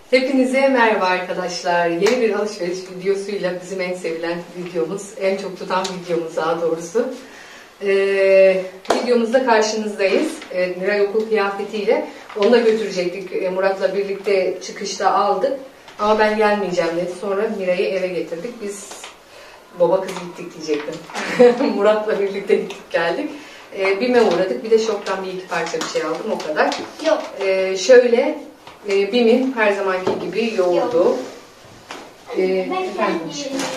Hepinize merhaba arkadaşlar. Yeni bir alışveriş videosuyla bizim en sevilen videomuz, en çok tutan videomuz daha doğrusu. Videomuzda karşınızdayız. Miray okul kıyafetiyle. Onu da götürecektik. Murat'la birlikte çıkışta aldık. Ama ben gelmeyeceğim dedi. Sonra Miray'ı eve getirdik. Biz baba kız gittik diyecektim. Murat'la birlikte gittik geldik. BİM'e uğradık. Bir de Şok'tan bir iki parça bir şey aldım. O kadar. Yok. Şöyle BİM'in her zamanki gibi yoğurdu. Efendim.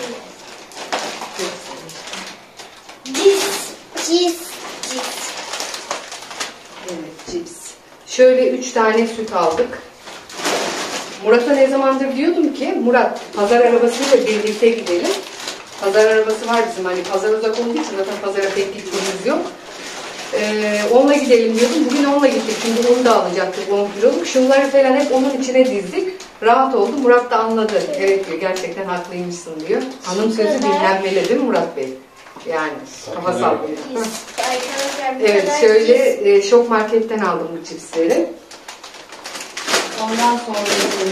Cips. Evet, cips. Şöyle 3 tane süt aldık. Murat'a ne zamandır diyordum ki Murat pazar arabasıyla birlikte gidelim. Pazar arabası var bizim, hani pazar uzak olduğu için zaten pazara pek gittiğimiz yok. Onunla gidelim diyordum. Bugün onunla gittik çünkü onu da alacaktık 10 kiloluk. Şunları falan hep onun içine dizdik. Rahat oldu. Murat da anladı. Evet diyor, gerçekten haklıymışsın diyor. Hanım sözü dinlenmeli değil mi Murat Bey? Yani kafa sallıyor. Evet, şöyle Şok Market'ten aldım bu cipsleri. Ondan sonra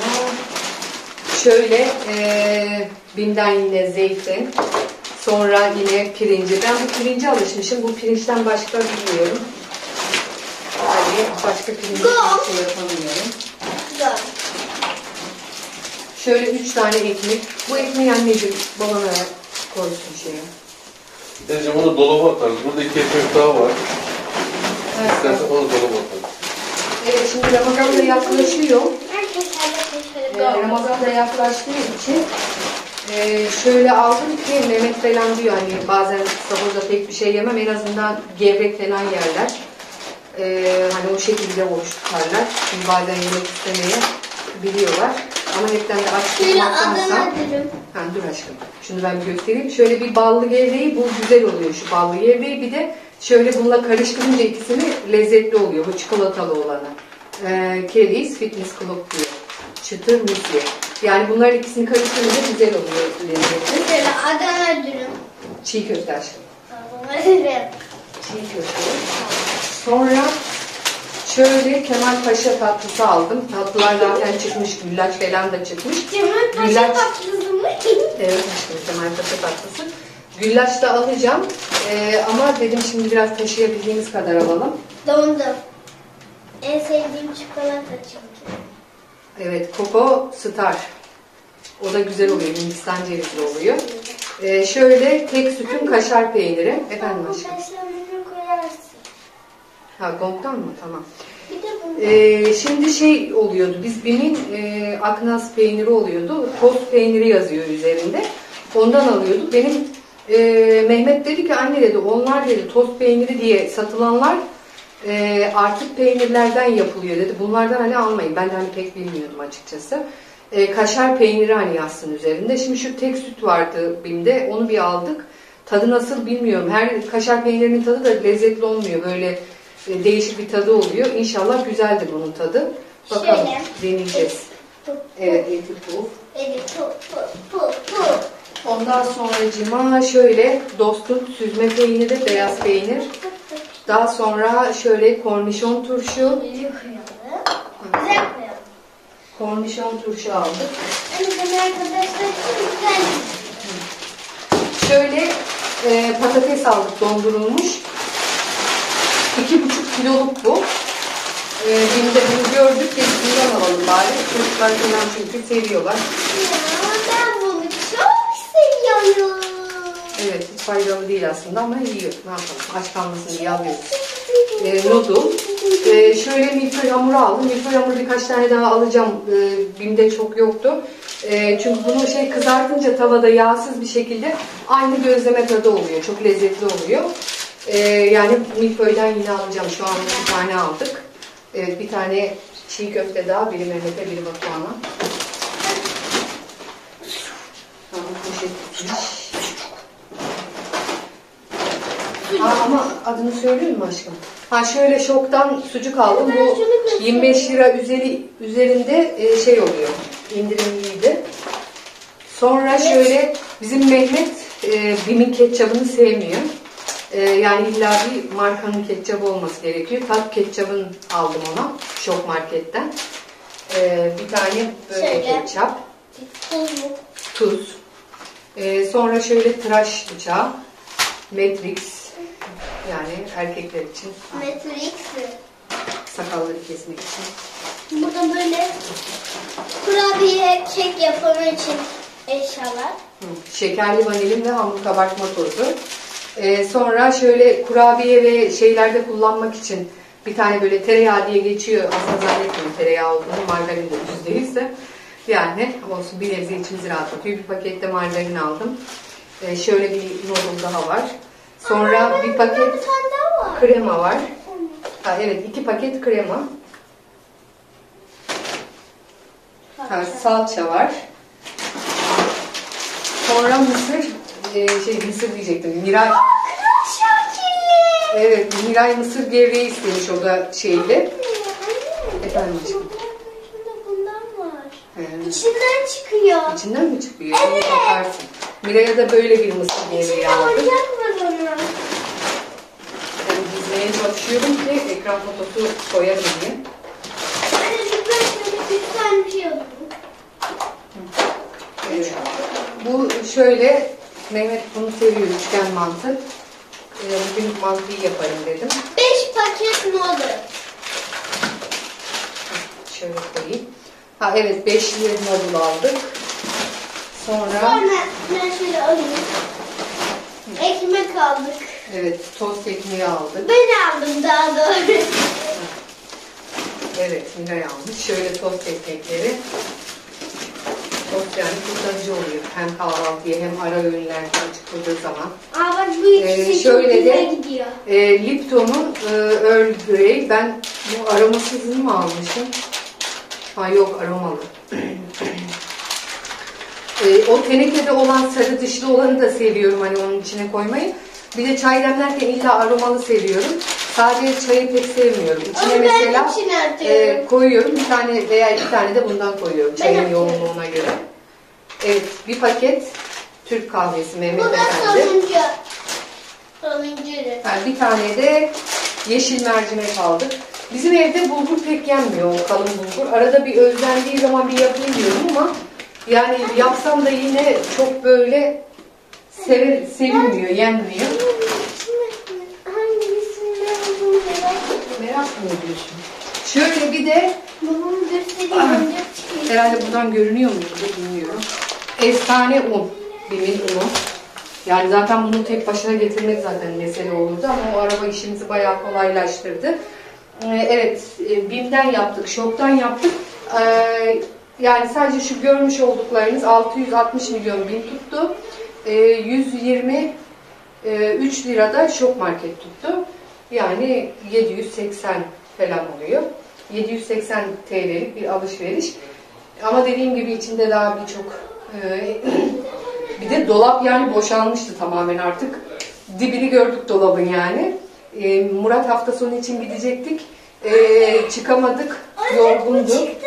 şöyle BİM'den yine zeytin. Sonra yine pirinci. Ben bu pirince alışmışım. Bu pirinçten başka bilmiyorum. Yani başka pirinç yapamıyorum. Şöyle 3 tane ekmek. Bu ekmeği anneciğim babana koysun şeye. Teyzeciğim onu dolaba atarız. Burada 2 ekmek daha var. Evet. İstersen onu dolaba atarız. Evet, şimdi Ramazan da yaklaşıyor. Ramazan da yaklaştığı için şöyle aldım ki Mehmet falan diyor hani bazen sahurda pek bir şey yemem, en azından gevrek falan yerler. Hani o şekilde oruç tutarlar. Çünkü bazen yemek istemeye biliyorlar. Ama hepten de aç tutmaktansa. Dur aşkım. Şunu ben bir göstereyim. Şöyle bir ballı gevreği, bu güzel oluyor şu ballı gevreği. Bir de şöyle bununla karıştırınca ikisini lezzetli oluyor. Bu çikolatalı olanı. Kelly's Fitness Club diyor. Çıtır müsli. Yani bunların ikisini karıştırınca güzel oluyor lezzetli. Mesela Adana dürüm. Çiğ köfte aşkım. Adana dürüm. Çiğ köfte. Sonra şöyle Kemal Paşa tatlısı aldım. Tatlılar zaten çıkmış. Güllaç falan da çıkmış. Kemal Paşa tatlısı mı? Evet aşkım, Kemal Paşa tatlısı. Güllaç da alacağım. Ama dedim şimdi biraz taşıyabildiğimiz kadar alalım. Dondum. En sevdiğim çikolata çünkü. Evet, Coco Star. O da güzel oluyor. Hindistan cevizli oluyor. Şöyle tek sütün kaşar peyniri. Efendim aşkım. Kaşarını koyarsın. Ha, Gong'dan mı? Tamam. Bir de bunu. Şimdi şey oluyordu. Biz BİM'in Aknaz peyniri oluyordu. Tost peyniri yazıyor üzerinde. Ondan alıyorduk. Benim Mehmet dedi ki anne dedi, onlar dedi tost peyniri diye satılanlar artık peynirlerden yapılıyor dedi. Bunlardan hani almayın. Ben de hani pek bilmiyordum açıkçası. Kaşar peyniri hani yazsın üzerinde. Şimdi şu tek süt vardı BİM'de. Onu bir aldık. Tadı nasıl bilmiyorum. Her kaşar peynirinin tadı da lezzetli olmuyor. Böyle değişik bir tadı oluyor. İnşallah güzeldir bunun tadı. Bakalım. Deneyeceğiz. Evet, eti puf. Ondan sonracıma şöyle Dost'un süzme peyniri, beyaz peynir. Daha sonra şöyle kornişon turşu. Güzel koyalım. Kornişon turşu aldık. Hani arkadaşlar güzel. Şöyle patates aldık dondurulmuş. 2,5 kiloluk bu. BİM'de bunu gördük. Bundan alalım bari. Çocuklar falan çünkü seviyorlar. Ya ben bunu çok seviyorum. Evet, hiç faydalı değil aslında ama yiyor. Ne yapalım? Aç kalmasın diye alıyoruz. Noodle. Şöyle milföy hamuru aldım. Milföy hamuru birkaç tane daha alacağım. BİM'de çok yoktu. Çünkü bunu kızartınca tavada yağsız bir şekilde aynı gözleme tadı oluyor. Çok lezzetli oluyor. Yani milföyden yine alacağım. Şu an bir tane aldık. Evet, bir tane çiğ köfte daha. Biri Mehmet'e, biri Batuhan'a. Ama adını söyleyeyim mi aşkım? Şöyle Şok'tan sucuk aldım. Bu 25 lira üzerinde şey oluyor. İndirimliydi. Sonra şöyle bizim Mehmet BİM'in ketçabını sevmiyor. Yani illa bir markanın ketçabı olması gerekiyor. Tat ketçabını aldım ona Şok Market'ten. Bir tane böyle Şöyle. ketçap, Tuzluk. tuz. Sonra şöyle tıraş bıçağı, Matrix. Yani erkekler için, Matrix. sakalları kesmek için. Burada böyle kurabiye, kek yapımı için eşyalar. Şekerli vanilin ve hamur kabartma tozu. Sonra şöyle kurabiye ve şeylerde kullanmak için bir tane böyle tereyağı diye geçiyor. Aslında zannetmiyorum tereyağı olduğunu. Margarin de %100 de. Yani olsun, bir nebze içimizi rahatlatıyor. Bir pakette margarin aldım. Şöyle bir noodle daha var. Sonra bir paket Bir tane daha var. krema var. Ha, evet, 2 paket krema. Ha, salça var. Sonra mısır, mısır diyecektim. Miray, Şakir. evet, Miray mısır gevreği istemiş o da şeyle. Efendim aşkım. Bundan var. He. İçinden çıkıyor. İçinden mi çıkıyor? Evet. Bakarsın. Miray'a da böyle bir mısır gevreği İçinde aldım. oyuncak var onun. Yani dizmeye çalışıyorum ki ekran fotosu koyarım diye. Anne lütfen şöyle bir tane bir şey yapın. Evet. Bu şöyle, Mehmet bunu seviyor, üçgen mantı. Bugün mantıyı yaparım dedim. 5 paket noodle. Şöyle koyayım. Ha evet, 5'li noodle aldık. Sonra Sonra ben şöyle alayım. Ekmek aldık. evet, tost ekmeği aldık. Ben aldım daha doğru. Evet, Miray almış. Şöyle tost ekmekleri. Tost yani kurtarıcı oluyor. Hem kahvaltıya hem ara öğünlerde çıkıldığı zaman. Aa bak bu ikisi çok şöyle güzel de gidiyor. Lipton'un Earl Grey. Ben bu aromasızını mı almışım? Ha yok, aromalı. O tenekede olan sarı dışlı olanı da seviyorum, hani onun içine koymayı. Bir de çay demlerken illa aromalı seviyorum. Sadece çayı pek sevmiyorum. İçine Ama ben mesela içine atıyorum. koyuyorum. Bir tane veya 2 tane de bundan koyuyorum. Çayın atıyorum. yoğunluğuna göre. Evet, bir paket Türk kahvesi Mehmet Bu da Efendi. sonuncu. Sonuncu ürün. Yani bir tane de yeşil mercimek aldık. Bizim evde bulgur pek yenmiyor, o kalın bulgur. Arada bir özlendiği zaman bir yapayım diyorum ama yani yapsam da yine çok böyle sevilmiyor, yenmiyor. Hangisinden olduğunu merak ediyorum. Merak mı ediyorsun? Şöyle bir de Babamın göstereyim oyuncak çıkıyor. herhalde buradan görünüyor mu bilmiyorum. Efsane un, BİM'in unu. Yani zaten bunu tek başına getirmek zaten mesele olurdu ama o araba işimizi bayağı kolaylaştırdı. Evet, BİM'den yaptık, şoktan yaptık. Yani sadece şu görmüş olduklarınız 660 milyon BİM tuttu. 123 lirada şok market tuttu. Yani 780 falan oluyor. 780 TL'lik bir alışveriş. Ama dediğim gibi içinde daha birçok bir de dolap yani boşalmıştı tamamen artık. Dibini gördük dolabın yani. Murat hafta sonu için gidecektik. Çıkamadık. Yorgundu. Çıktı.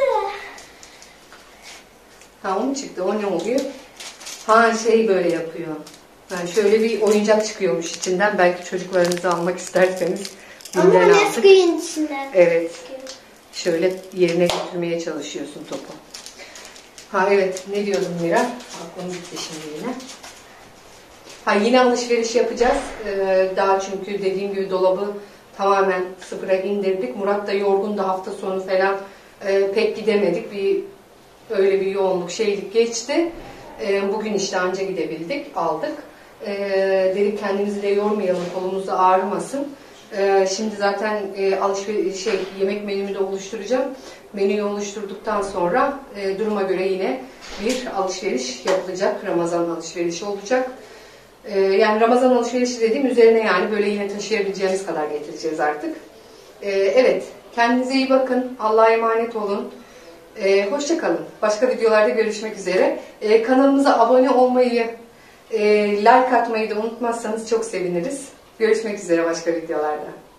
Ha o mu çıktı? O ne oluyor? Ha şey böyle yapıyor. Yani şöyle bir oyuncak çıkıyormuş içinden. Belki çocuklarınızı almak isterseniz. Ama BİM'den aldık. Nesquik'in içinden. Evet. Şöyle yerine götürmeye çalışıyorsun topu. Ha evet, ne diyordum Mira? Aklım gitti şimdi yine. Ha yine alışveriş yapacağız. Daha çünkü dediğim gibi dolabı tamamen sıfıra indirdik. Murat da yorgun da hafta sonu falan pek gidemedik. Öyle bir yoğunluk şeylik geçti. Bugün işte anca gidebildik, aldık. Dedik kendimizi de yormayalım, kolumuz da ağrımasın. Şimdi zaten yemek menümü de oluşturacağım. Menüyü oluşturduktan sonra duruma göre yine bir alışveriş yapılacak. Ramazan alışverişi olacak. Yani Ramazan alışverişi dediğim üzerine yani böyle yine taşıyabileceğimiz kadar getireceğiz artık. Evet, kendinize iyi bakın. Allah'a emanet olun. Hoşça kalın. Başka videolarda görüşmek üzere. Kanalımıza abone olmayı, like atmayı da unutmazsanız çok seviniriz. Görüşmek üzere başka videolarda.